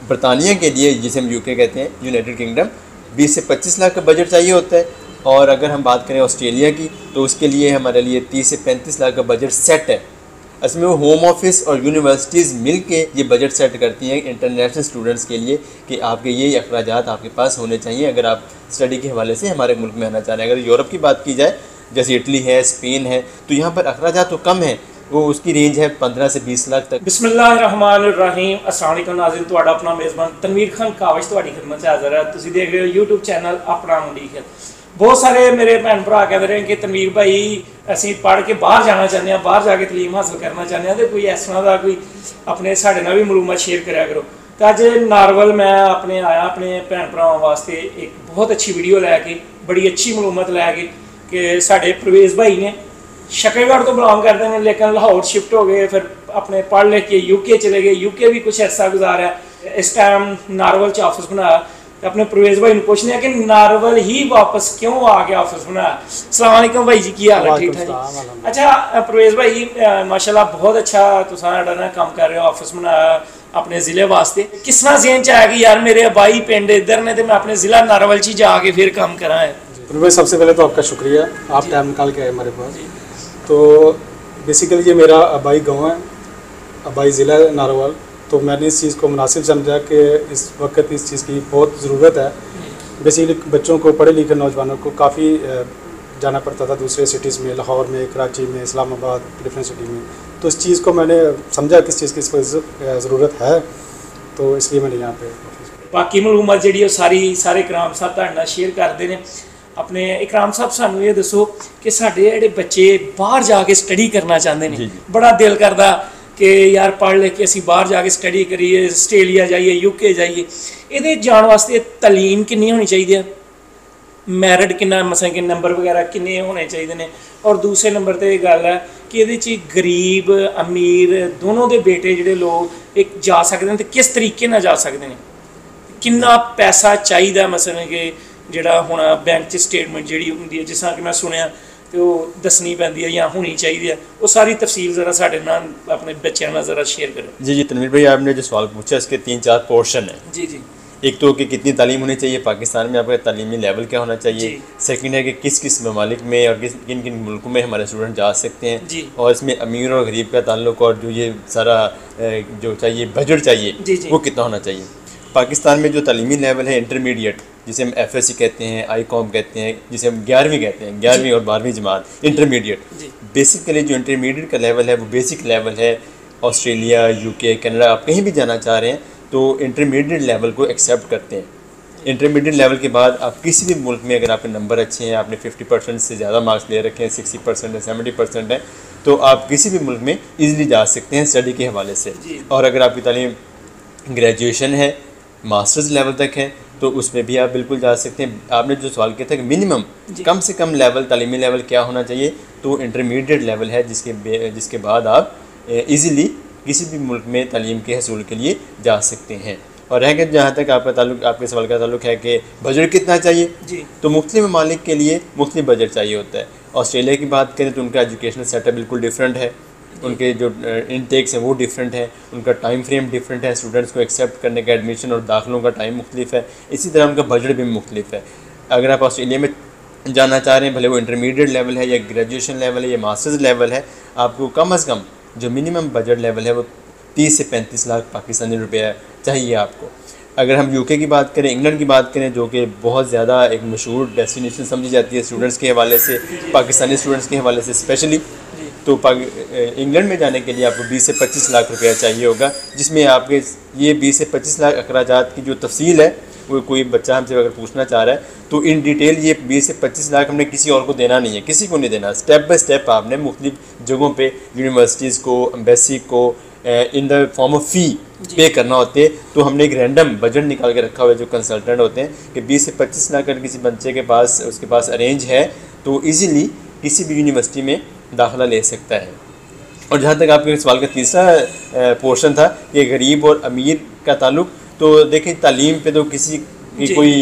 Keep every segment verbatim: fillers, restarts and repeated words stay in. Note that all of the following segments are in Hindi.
बरतानिया के लिए, जिसे हम यूके कहते हैं, यूनाइटेड किंगडम, बीस से पच्चीस लाख का बजट चाहिए होता है। और अगर हम बात करें ऑस्ट्रेलिया की, तो उसके लिए हमारे लिए तीस से पैंतीस लाख का बजट सेट है। इसमें वो होम ऑफिस और यूनिवर्सिटीज़ मिल के ये बजट सेट करती हैं इंटरनेशनल स्टूडेंट्स के लिए कि आपके ये अखराजात आपके पास होने चाहिए अगर आप स्टडी के हवाले से हमारे मुल्क में आना चाह रहे हैं। अगर यूरोप की बात की जाए, जैसे इटली है, स्पेन है, तो यहाँ पर अखराजात तो कम है, वो उसकी रेंज है पंद्रह से बीस लाख तक। बिस्मिल्लाहिर्रहमानिर्रहीम। अस्सलाम वालेकुम नाज़रीन, तुहाडा अपना मेज़बान तनवीर खान कावश तुहाडी खिदमत से हाज़र है। तुसीं देख रहे हो यूट्यूब चैनल अपना मुंडीक है। बहुत सारे मेरे भैन भरा कहते रहे कि तनवीर भाई असीं पढ़ के बाहर जाना चाहते हैं, बाहर जाके तलीम हासिल करना चाहते हैं, तो कोई इस तरह का कोई अपने साढ़े नाल भी मालूमात शेयर करा करो। तो अज नारवल मैं अपने आया अपने भैन भरावां वास्ते एक बहुत अच्छी वीडियो लैके, बड़ी अच्छी मालूमात लैके कि साढ़े परवेज़ भाई ने शकरगढ़ तो बिलोंग करते हैं लेकिन लाहौर शिफ्ट हो गए, फिर अपने पढ़ लिख के यूके चले गए, यूके भी कुछ ऐसा गुजारा। इस टाइम नारवल च ऑफिस बनाया। अपने परवेज़ भाई ने पूछने कि नारवल ही वापस क्यों आके ऑफिस बनाया। अस्सलाम वालेकुम भाई जी, की हाल है? ठीक ठाक। अच्छा परवेज़ भाई, माशाल्लाह बहुत अच्छा तुसां ना काम कर रहे हो, ऑफिस बनाया अपने ज़िले वास्ते। किस तरह ज़हन च आया कि यार मेरे बाई पिंड इधर ने, तो मैं अपने ज़िला नारवल च जाके फिर काम करा है? परवेज़, सबसे पहले तो आपका शुक्रिया, आप टाइम निकाल के आए हमारे पास। तो बेसिकली ये मेरा आबाई गाँव है, आबाई ज़िला है नारवल। तो मैंने इस चीज़ को मुनासिब समझा कि इस वक्त इस चीज़ की बहुत ज़रूरत है। बेसिकली बच्चों को, पढ़े लिखे नौजवानों को काफ़ी जाना पड़ता था दूसरे सिटीज़ में, लाहौर में, कराची में, इस्लामाबाद, डिफरेंट सिटी में। तो इस चीज़ को मैंने समझा कि इस चीज़ की ज़रूरत है, तो इसलिए मैंने यहाँ पे बाकी मालूमात जी सारी सारे इकराम साहब तुहाडे नाल शेयर करते हैं। अपने इकराम साहब सानू ये दसो कि साडे जिहड़े बच्चे बाहर जाके स्टडी करना चाहते हैं, बड़ा दिल करदा कि यार पढ़ लिख के असीं बाहर जाके स्टडी करिए, आस्ट्रेलिया जाइए, यूके जाइए, ये जाने वास्ते तलीम कितनी होनी चाहिए, मैरिट कितना, मसलन कि नंबर वगैरह कितने होने चाहिए ने, और दूसरे नंबर पर यह गल है कि ये गरीब अमीर दोनों के बेटे जोड़े लोग एक जा सकते हैं, तो किस तरीके नाल जा सकते हैं, कितना पैसा चाहिए, मसलन कि जोड़ा हुण बैंक स्टेटमेंट जी होंगी है, जिस तरह कि मैं सुनिया तो दसनी पैंदी है या होनी चाहिए, वो सारी तफसील ज़रा साढ़े नाल अपने बच्चों नाल ज़रा शेयर करो। जी जी तनवीर भाई, आपने जो सवाल पूछा इसके तीन चार पोर्शन है। जी जी। एक तो कि कितनी तालीम होनी चाहिए पाकिस्तान में, आपका तालीमी लेवल क्या होना चाहिए। सेकंड है कि किस किस ममालिक में और किस किन किन मुल्कों में हमारे स्टूडेंट जा सकते हैं जी। और इसमें अमीर और गरीब का ताल्लुक, और जो ये सारा जो चाहिए बजट चाहिए जी जी। वो कितना होना चाहिए। पाकिस्तान में जो तालीमी लेवल है इंटरमीडिएट, जिसे हम एफ एस सी कहते हैं, आई कॉम कहते हैं, जिसे हम ग्यारहवीं कहते हैं, ग्यारहवीं और बारहवीं जमात, इंटरमीडिएट। बेसिकली जो इंटरमीडिएट का लेवल है वो बेसिक लेवल है। ऑस्ट्रेलिया, यूके, कनाडा, आप कहीं भी जाना चाह रहे हैं तो इंटरमीडिएट लेवल को एक्सेप्ट करते हैं। इंटरमीडिएट लेवल के बाद आप किसी भी मुल्क में, अगर आपके नंबर अच्छे हैं, आपने फिफ्टी परसेंट से ज़्यादा मार्क्स ले रखे हैं, सिक्सटी परसेंट है, सेवेंटी परसेंट है, तो आप किसी भी मुल्क में ईज़िली जा सकते हैं स्टडी के हवाले से। और अगर आपकी तालीम ग्रेजुएशन है, मास्टर्स लेवल तक है, तो उसमें भी आप बिल्कुल जा सकते हैं। आपने जो सवाल किया था कि मिनिमम कम से कम लेवल, तालीमी लेवल क्या होना चाहिए, तो इंटरमीडिएट लेवल है, जिसके जिसके बाद आप इजीली किसी भी मुल्क में तालीम के हसूल के लिए जा सकते हैं। और रह गया जहाँ तक आपका ताल्लुक, आपके सवाल का ताल्लुक है कि बजट कितना चाहिए जी। तो मुख्तलिफ ममालिक के लिए मुख्तलिफ बजट चाहिए होता है। ऑस्ट्रेलिया की बात करें तो उनका एजुकेशनल सेटअप बिल्कुल डिफरेंट है, उनके जो इनटेक्स हैं वो डिफरेंट है, उनका टाइम फ्रेम डिफरेंट है, स्टूडेंट्स को एक्सेप्ट करने का एडमिशन और दाखिलों का टाइम मुख्तलिफ है, इसी तरह उनका बजट भी मुख्तलिफ है। अगर आप ऑस्ट्रेलिया में जाना चाह रहे हैं, भले वो इंटरमीडिएट लेवल है या ग्रेजुएशन लेवल है या मास्टर्स लेवल है, आपको कम अज़ कम जो मिनिमम बजट लेवल है वो तीस से पैंतीस लाख पाकिस्तानी रुपया चाहिए आपको। अगर हम यूके की बात करें, इंग्लैंड की बात करें, जो कि बहुत ज़्यादा एक मशहूर डेस्टिनेशन समझी जाती है स्टूडेंट्स के हवाले से, पाकिस्तानी स्टूडेंट्स के हवाले से स्पेशली, तो इंग्लैंड में जाने के लिए आपको बीस से पच्चीस लाख रुपया चाहिए होगा, जिसमें आपके ये बीस से पच्चीस लाख अखराजात की जो तफसील है, वो कोई बच्चा हमसे अगर पूछना चाह रहा है तो इन डिटेल ये बीस से पच्चीस लाख हमने किसी और को देना नहीं है, किसी को नहीं देना। स्टेप बाय स्टेप आपने मुख्तलिफ जगहों पे यूनिवर्सिटीज़ को, एम्बेसी को in the form of fee pay करना होते है। तो हमने एक रैंडम बजट निकाल के रखा हुआ है जो कंसल्टेंट होते हैं कि बीस से पच्चीस लाख अगर किसी बच्चे के पास उसके पास अरेंज है तो ईज़िली किसी भी यूनिवर्सिटी में दाखिला ले सकता है। और जहाँ तक आपके सवाल का तीसरा पोर्शन था कि गरीब और अमीर का ताल्लुक, तो देखें तालीम पे तो किसी की कोई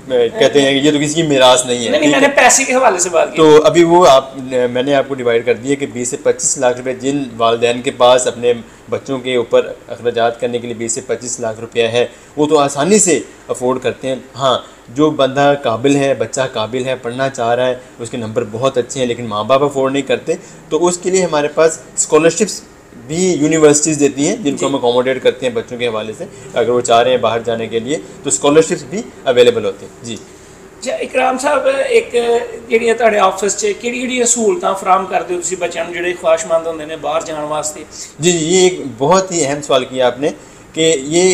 कहते हैं कि ये तो किसी की मिरास नहीं है। नहीं, मैंने पैसे के हवाले से बात की। तो अभी वो आप मैंने आपको डिवाइड कर दिया कि बीस से पच्चीस लाख रुपए जिन वालिदैन के पास अपने बच्चों के ऊपर अखराजात करने के लिए बीस से पच्चीस लाख रुपया है वो तो आसानी से अफोर्ड करते हैं। हाँ, जो बंदा काबिल है, बच्चा काबिल है, पढ़ना चाह रहा है, उसके नंबर बहुत अच्छे हैं लेकिन माँ बाप अफोर्ड नहीं करते, तो उसके लिए हमारे पास स्कॉलरशिप्स भी यूनिवर्सिटीज़ देती हैं जिनको हम अकोमोडेट करते हैं बच्चों के हवाले से। अगर वो चाह रहे हैं बाहर जाने के लिए तो स्कॉलरशिप्स भी अवेलेबल होती हैं। जी अच्छा इकराम साहब, एक ਜਿਹੜੀਆਂ ਤੁਹਾਡੇ ਆਫਿਸ 'ਚ ਕਿਹੜੀ ਕਿਹੜੀਆਂ ਸਹੂਲਤਾਂ ਫਰਾਹਮ ਕਰਦੇ ਹੋ ਤੁਸੀਂ ਬੱਚਿਆਂ ਨੂੰ ਜਿਹੜੇ ख्वाहिशमंद ਹੁੰਦੇ ਨੇ बाहर जाने वास्ते? जी जी ये एक बहुत ही अहम सवाल किया आपने कि ये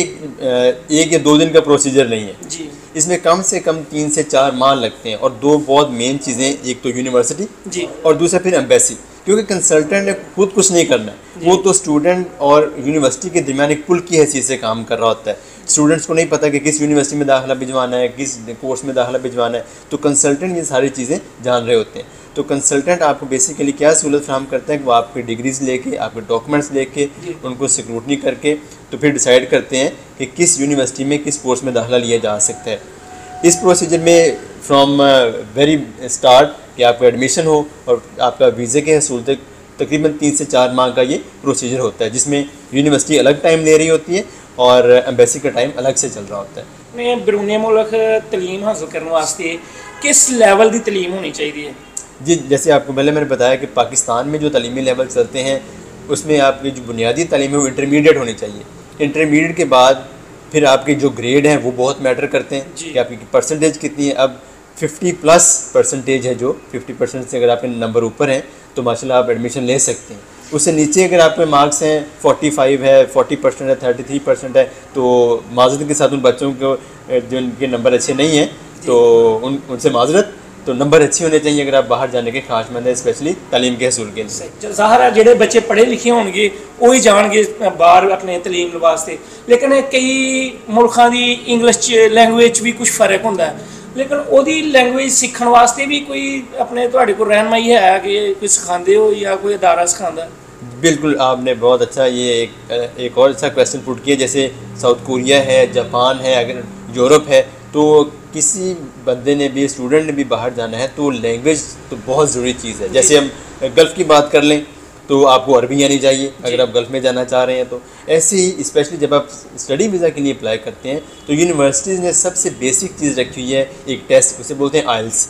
एक या दो दिन का प्रोसीजर नहीं है जी। इसमें कम से कम तीन से चार माह लगते हैं और दो बहुत मेन चीज़ें, एक तो यूनिवर्सिटी जी और दूसरा फिर एम्बेसी, क्योंकि कंसल्टेंट ने खुद कुछ नहीं करना है, वो तो स्टूडेंट और यूनिवर्सिटी के दरमियान एक पुल की हैसियत से काम कर रहा होता है। स्टूडेंट्स को नहीं पता कि किस यूनिवर्सिटी में दाखिला भिजवाना है, किस कोर्स में दाखिला भिजवाना है, तो कंसल्टेंट ये सारी चीज़ें जान रहे होते हैं। तो कंसल्टेंट आपको बेसिकली क्या सहूलत फराहम करता है कि वो आपकी डिग्रीज़ लेके, आपके डॉक्यूमेंट्स लेके, उनको स्क्रूटनी करके तो फिर डिसाइड करते हैं कि किस यूनिवर्सिटी में किस कोर्स में दाखिला लिया जा सकता है। इस प्रोसीजर में फ्रॉम वेरी स्टार्ट कि आपका एडमिशन हो और आपका वीज़े के हसूल तक तकरीबन तीन से चार माह का ये प्रोसीजर होता है, जिसमें यूनिवर्सिटी अलग टाइम ले रही होती है और एम्बेसी का टाइम अलग से चल रहा होता है। मैं बैरून मुल्क तलीम हासिल करने वास्ते किस लेवल की तलीम होनी चाहिए? जी, जैसे आपको पहले मैंने बताया कि पाकिस्तान में जो तलीमी लेवल चलते हैं उसमें आपकी जो बुनियादी तालीम है वो इंटरमीडिएट होनी चाहिए। इंटरमीडिएट के बाद फिर आपके जो ग्रेड हैं वो बहुत मैटर करते हैं कि आपकी परसेंटेज कितनी है। अब फिफ्टी प्लस परसेंटेज है, जो फिफ्टी परसेंट से अगर आपके नंबर ऊपर हैं तो माशाल्लाह आप एडमिशन ले सकते हैं। उससे नीचे अगर आपके मार्क्स हैं फोर्टी फाइव है, फोर्टी परसेंट है, थर्टी थ्री परसेंट है, तो माजरत के साथ उन बच्चों को जो उनके नंबर अच्छे नहीं हैं तो उन उनसे माजरत, तो नंबर अच्छे होने चाहिए अगर आप बाहर जाने के ख्वाहिशमंद हैं, स्पेशली तालीम के हसूल के लिए। ज़ाहिर है ਜਿਹੜੇ ਬੱਚੇ पढ़े लिखे होंगे वो ही जाएंगे बाहर अपने तलीम वास्ते, लेकिन कई मुल्कों की इंग्लिश लैंग्वेज भी कुछ फ़र्क होता है, लेकिन ओदी लैंग्वेज सीखने वास्ते भी कोई अपने तुहाडे कोल रहनुमाई है कि कोई सिखाते हो या कोई अदारा सिखाता है? बिल्कुल, आपने बहुत अच्छा ये एक एक और अच्छा क्वेश्चन पुट किया। जैसे साउथ कोरिया है, जापान है, अगर यूरोप है, तो किसी बंदे ने भी, स्टूडेंट ने भी बाहर जाना है तो लैंग्वेज तो बहुत ज़रूरी चीज़ है। जैसे हम गल्फ़ की बात कर लें तो आपको अरबी आनी चाहिए अगर आप गल्फ़ में जाना चाह रहे हैं। तो ऐसे ही स्पेशली जब आप स्टडी वीज़ा के लिए अप्लाई करते हैं तो यूनिवर्सिटीज़ ने सबसे बेसिक चीज़ रखी हुई है, एक टेस्ट, उसे बोलते हैं IELTS,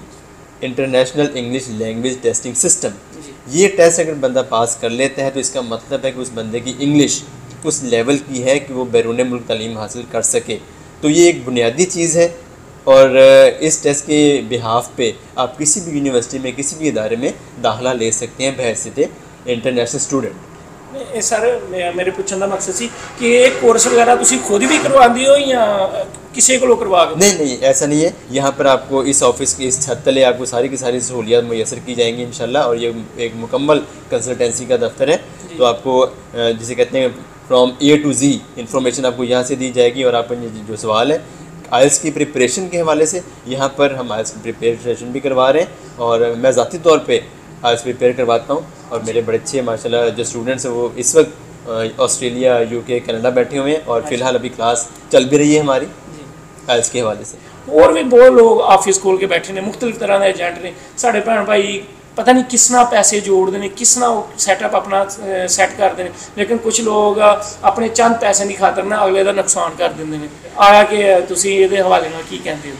international English language testing system. ये टेस्ट अगर बंदा पास कर लेता है तो इसका मतलब है कि उस बंदे की इंग्लिश उस लेवल की है कि वो बैरून मुल्क तालीम हासिल कर सके। तो ये एक बुनियादी चीज़ है और इस टेस्ट के बिहाफ पे आप किसी भी यूनिवर्सिटी में, किसी भी इदारे में दाखिला ले सकते हैं बहैसियत इंटरनेशनल स्टूडेंट। सर मेरे पूछने का मकसद सी कि ये कोर्स वगैरह तुसी खुद भी करवाते हो या किसी को करवा के? नहीं नहीं, ऐसा नहीं है। यहाँ पर आपको इस ऑफिस की इस छत तले आपको सारी की सारी सहूलियात मुयसर की जाएंगी इंशाल्लाह, और ये एक मुकम्मल कंसल्टेंसी का दफ्तर है। तो आपको जिसे कहते हैं from A to G information आपको यहाँ से दी जाएगी। और आपका जो सवाल है आइल्स की प्रिपरेशन के हवाले से, यहाँ पर हम आइल्स की प्रिपरेशन भी करवा रहे हैं और मैं ज़ाती तौर पे आइल्स प्रिपेयर करवाता हूँ। और मेरे बड़े अच्छे माशाल्लाह जो स्टूडेंट्स हैं वो इस वक्त ऑस्ट्रेलिया, यूके, कनाडा बैठे हुए हैं और फिलहाल अभी क्लास चल भी रही है हमारी आइल्स के हवाले से। और भी बहुत लोग ऑफिस खोल के बैठे ने, मुख्तलिफ तरह के एजेंट ने, साढ़े भैन भाई पता नहीं किस ना पैसे जोड़ते हैं, किस ना सैटअप अपना सैट करते हैं, लेकिन कुछ लोग अपने चंद पैसे की खातर ना अगले का नुकसान कर देंगे हैं। आया कि तुसी ये हवाले में की कहते हो?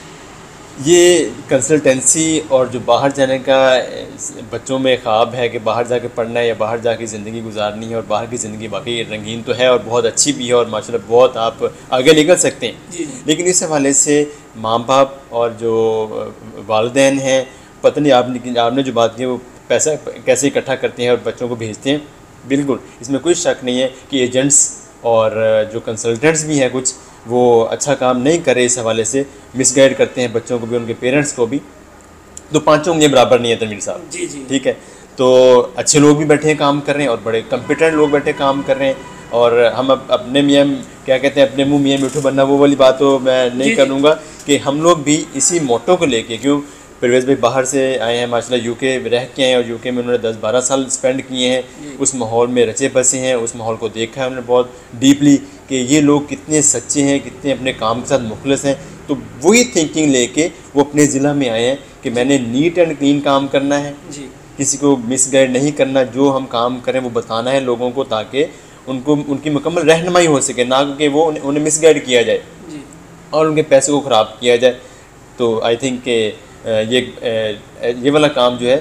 ये कंसल्टेंसी और जो बाहर जाने का बच्चों में ख्वाब है कि बाहर जाके पढ़ना है या बाहर जाके ज़िंदगी गुजारनी है, और बाहर की ज़िंदगी वाकई रंगीन तो है और बहुत अच्छी भी है और माशाल्लाह बहुत आप आगे निकल सकते हैं। लेकिन इस हवाले से माँ बाप और जो वालिदैन हैं, पता नहीं आपने आपने जो बात की वो पैसा कैसे इकट्ठा करते हैं और बच्चों को भेजते हैं। बिल्कुल इसमें कोई शक नहीं है कि एजेंट्स और जो कंसल्टेंट्स भी हैं कुछ वो अच्छा काम नहीं करे, इस हवाले से मिसगाइड करते हैं बच्चों को भी, उनके पेरेंट्स को भी। तो पाँचों मुझे बराबर नहीं है तनवीर साहब। जी जी ठीक है, तो अच्छे लोग भी बैठे हैं काम कर रहे हैं और बड़े कंपिटेंट लोग बैठे काम कर रहे हैं। और हम अब अपने मियाँ क्या कहते हैं, अपने मुँह मियाँ मिठू बनना, वो वाली बात तो मैं नहीं करूँगा कि हम लोग भी इसी मोटो को लेके, क्यों परवेज़ भाई बाहर से आए हैं माशाल्लाह, यूके रह के आए हैं और यूके में उन्होंने दस बारह साल स्पेंड किए हैं, उस माहौल में रचे बसे हैं, उस माहौल को देखा है उन्होंने बहुत डीपली कि ये लोग कितने सच्चे हैं, कितने अपने काम के साथ मुखलिस हैं, तो वही थिंकिंग लेके वो अपने ज़िला में आए हैं कि मैंने नीट एंड क्लीन काम करना है जी, किसी को मिसगाइड नहीं करना, जो हम काम करें वो बताना है लोगों को ताकि उनको उनकी मुकम्मल रहनुमाई हो सके, ना कि वो उन्हें, उन्हें मिसगाइड किया जाए जी, और उनके पैसे को ख़राब किया जाए। तो आई थिंक कि ये ये वाला काम जो है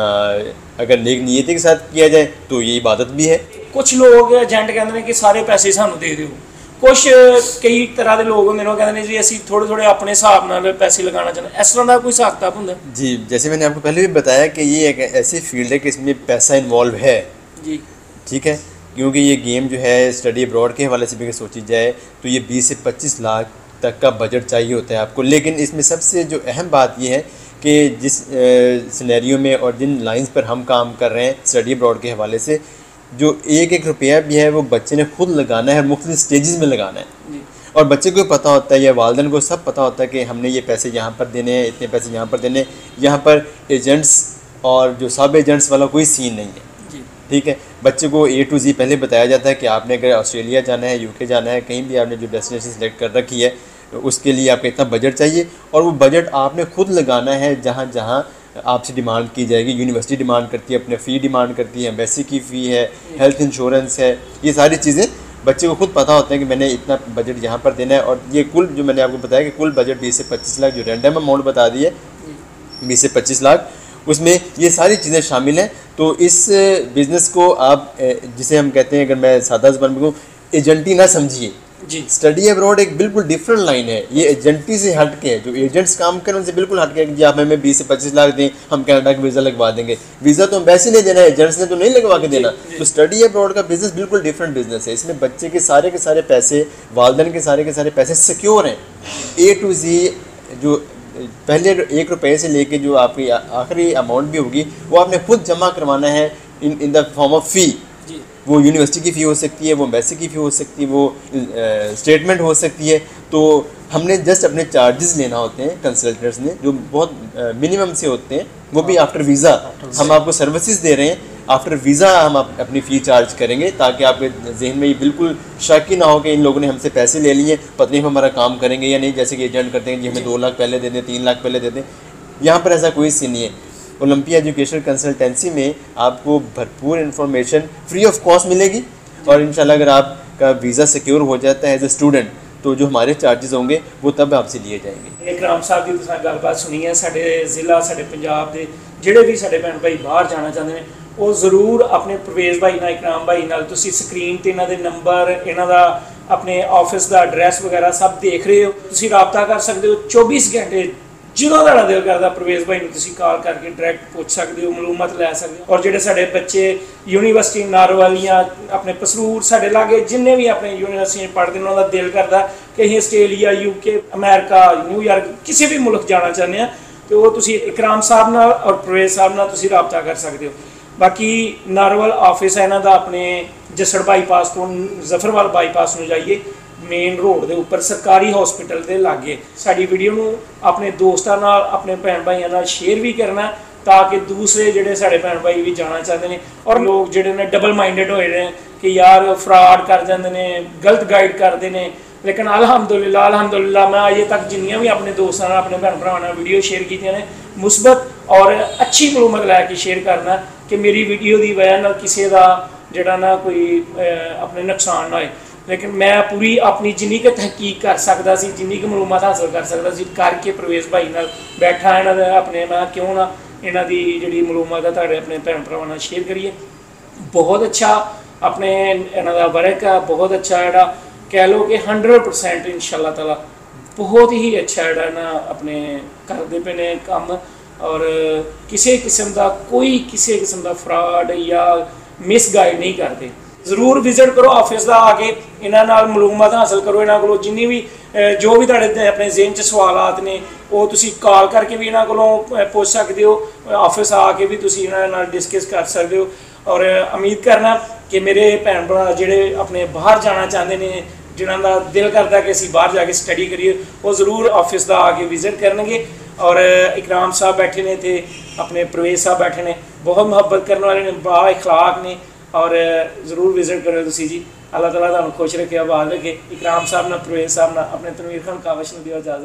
अगर नेक नीयती के साथ किया जाए तो ये इबादत भी है। कुछ लोग एजेंट कहते हैं कि सारे पैसे सानू दे दो, कुछ कई तरह के लोग होंगे कहते हैं जी असी थोड़े थोड़े अपने हिसाब नाल पैसे लगाना चाहते, इस तरह का कोई हिसाब किताब होंदा? जी, जैसे मैंने आपको पहले भी बताया कि ये एक ऐसी फील्ड है कि इसमें पैसा इन्वॉल्व है जी, ठीक है, क्योंकि ये गेम जो है स्टडी अब्रॉड के हवाले से भी सोची जाए तो ये बीस से पच्चीस लाख तक का बजट चाहिए होता है आपको। लेकिन इसमें सबसे जो अहम बात ये है कि जिस सिनेरियो में और जिन लाइंस पर हम काम कर रहे हैं स्टडी अब्रॉड के हवाले से, जो एक एक रुपया भी है वो बच्चे ने खुद लगाना है, मुख्तलिफ स्टेजेस में लगाना है जी, और बच्चे को पता होता है या वालिदैन को सब पता होता है कि हमने ये पैसे यहाँ पर देने हैं, इतने पैसे यहाँ पर देने, यहाँ पर एजेंट्स और जो सब एजेंट्स वाला कोई सीन नहीं है। ठीक है, बच्चे को ए टू जी पहले बताया जाता है कि आपने अगर ऑस्ट्रेलिया जाना है, यूके जाना है, कहीं भी आपने जो डेस्टिनेशन सेलेक्ट कर रखी है उसके लिए आपका इतना बजट चाहिए और वो बजट आपने खुद लगाना है जहाँ जहाँ आपसे डिमांड की जाएगी। यूनिवर्सिटी डिमांड करती है, अपने फ़ी डिमांड करती है, एम्बेसी की फ़ी है, हेल्थ इंश्योरेंस है, ये सारी चीज़ें बच्चे को खुद पता होता है कि मैंने इतना बजट यहाँ पर देना है। और ये कुल जो मैंने आपको बताया कि कुल बजट बीस से पच्चीस लाख जो रैंडम अमाउंट बता दी है बीस से पच्चीस लाख, उसमें ये सारी चीज़ें शामिल हैं। तो इस बिज़नेस को आप जिसे हम कहते हैं, अगर मैं सादा ज़बान में कहूँ, एजेंटी ना समझिए जी। स्टडी अब्रॉड एक बिल्कुल डिफरेंट लाइन है, ये एजेंटी से हट के है। जो एजेंट्स काम करें उनसे बिल्कुल हट के कि आप हमें बीस से पच्चीस लाख दें, हम कनाडा का वीज़ा लगवा देंगे। वीज़ा तो हम वैसे नहीं देना है, एजेंट्स ने तो नहीं लगवा के देना। तो स्टडी अब्रॉड का बिजनेस बिल्कुल डिफरेंट बिजनेस है। इसमें बच्चे के सारे के सारे पैसे, वालिदैन के सारे के सारे पैसे सिक्योर हैं, ए टू जी। जो पहले एक रुपये से लेके जो आपकी आखिरी अमाउंट भी होगी वो आपने खुद जमा करवाना है in in the form of fee. वो यूनिवर्सिटी की फ़ी हो सकती है, वो एम्बेसी की फ़ी हो सकती है, वो स्टेटमेंट हो सकती है। तो हमने जस्ट अपने चार्जेस लेना होते हैं कंसल्टेंट्स ने, जो बहुत मिनिमम से होते हैं, वो भी आफ्टर वीज़ा। हम आपको सर्विसेज दे रहे हैं, आफ्टर वीज़ा हम आप, अपनी फ़ी चार्ज करेंगे ताकि आपके जहन में ये बिल्कुल शक ही ना हो कि इन लोगों ने हमसे पैसे ले लिए, पता नहीं हम हमारा काम करेंगे या नहीं। जैसे कि एजेंट करते हैं कि हमें दो लाख पहले दे दें, तीन लाख पहले दे दें। यहाँ पर ऐसा कोई सीन नहीं है। ओलंपिया एजुकेशनल कंसल्टेंसी में आपको भरपूर इन्फॉर्मेशन फ्री ऑफ कॉस्ट मिलेगी और इंशाल्लाह अगर आपका वीज़ा सिक्योर हो जाता है एज ए स्टूडेंट तो जो हमारे चार्जेस होंगे वो तब आपसे लिए जाएंगे। इकराम साहब की तुसां गलबात सुनी है। साडे ज़िला साडे पंजाब के ਜਿਹੜੇ भी साडे भैन भाई बाहर जाना चाहते हैं वो जरूर अपने परवेज़ भाई नाल, इकराम भाई नाल तुसीं स्क्रीन ते इन्हां दे नंबर, इन्हां दा अपने ऑफिस का एड्रैस वगैरह सब देख रहे हो, तुसीं राबता कर सकते हो। चौबीस घंटे ਜਦੋਂ ਤੁਹਾਡਾ ਦਿਲ ਕਰਦਾ परवेज़ भाई ਨੂੰ ਤੁਸੀਂ ਕਾਲ ਕਰਕੇ ਡਾਇਰੈਕਟ ਪੁੱਛ ਸਕਦੇ ਹੋ, ਮਾਲੂਮਾਤ ਲੈ ਸਕਦੇ ਹੋ। ਔਰ ਜਿਹੜੇ ਸਾਡੇ ਬੱਚੇ यूनिवर्सिटी नारोवाल या अपने पसरूर साढ़े लागे जिन्हें भी अपने यूनिवर्सिटी पढ़ते हैं उन्होंने दिल करता कि असीं आस्ट्रेलिया, यूके, अमेरिका, न्यूयॉर्क किसी भी मुल्क जाना चाहते हैं तो वो तुसीं इकराम साहब नाल और परवेज़ साहब नाल तुसीं राबता कर सकते हो। बाकी नारोवाल ऑफिस है इन्हां दा अपने जसड़ बाईपास तो जफरवाल बाईपास में जाइए मेन रोड के उपर सरकारी हॉस्पिटल के लागे। साड़ी वीडियो में अपने दोस्तों नाल, अपने भैन भाइयों नाल शेयर भी करना ताकि दूसरे जोड़े साढ़े भैन भाई भी जाना चाहते हैं और लोग जोड़े ने डबल माइंडेड होए हैं कि यार फ्रॉड कर जाते हैं, गलत गाइड करते हैं। लेकिन अलहमदुलिल्लाह अलहमदुलिल्लाह मैं अजे तक जिन्नियां भी अपने दोस्तों नाल, अपने भैन भरावां नाल वीडियो शेयर की ने मुस्बत और अच्छी मालूमात लैके शेयर करना कि मेरी वीडियो की वजह नाल किसी का जोड़ा ना कोई अपने नुकसान ना होए। लेकिन मैं पूरी अपनी जिन्नी क तहकीक कर सकता सी, जिन्नी क मालूमात हासिल कर सकता सी करके परवेज़ भाई नाल बैठा इन्हां दे अपने मैं क्यों ना इन्हां दी जिहड़ी मालूमात है तुहाडे अपने भैन भरावां नाल शेयर करिए। बहुत अच्छा अपने इन्हां दा वर्क है, बहुत अच्छा जिहड़ा कह लो कि हंड्रेड परसेंट इंशाअल्लाह ताला बहुत ही अच्छा जिहड़ा ना अपने करदे पे ने काम और किसी किस्म का कोई किसी किस्म का फ्रॉड या मिसगाइड नहीं करते। जरूर विजिट करो ऑफिस का आके, इन्हां नाल मालूमात हासिल करो। इन्हां कोलों जिन्नी भी जो भी तुहाडे अपने ज़हन च सवालात ने वो तुसीं कॉल करके भी इन्हां कोलों पुछ सकते हो, ऑफिस आके भी तुसीं इन्हां नाल डिस्कस कर सकते हो। और उम्मीद करना कि मेरे भैन भरा जिहड़े अपने बाहर जाना चाहते हैं, जिन्हां दा दिल करता कि असीं बाहर जाके स्टडी करिए, वो जरूर ऑफिस का आके विजिट करनगे। और इकराम साहब बैठे ने थे, अपने परवेज़ साहब बैठे ने, बहुत मुहब्बत करने वाले ने, बा इखलाक ने और जरूर विजिट करो तुसी जी। अल्लाह ताला तुहानूं खुश रखे, आबाद रखे। इकराम साहब ना, परवेज़ साहब ना, अपने तनवीर खान कावश नूं दिओ इजाज़त।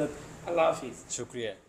अल्लाह हाफिज़। शुक्रिया।